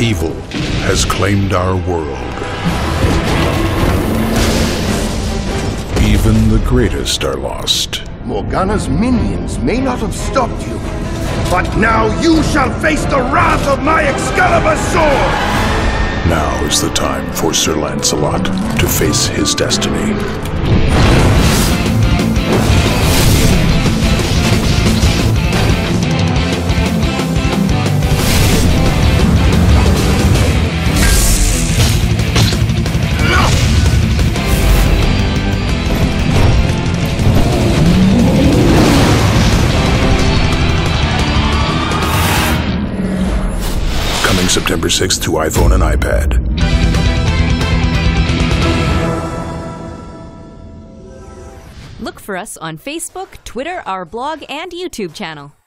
Evil has claimed our world. Even the greatest are lost. Morgana's minions may not have stopped you, but now you shall face the wrath of my Excalibur sword! Now is the time for Sir Lancelot to face his destiny. September 6th to iPhone and iPad. Look for us on Facebook, Twitter, our blog, and YouTube channel.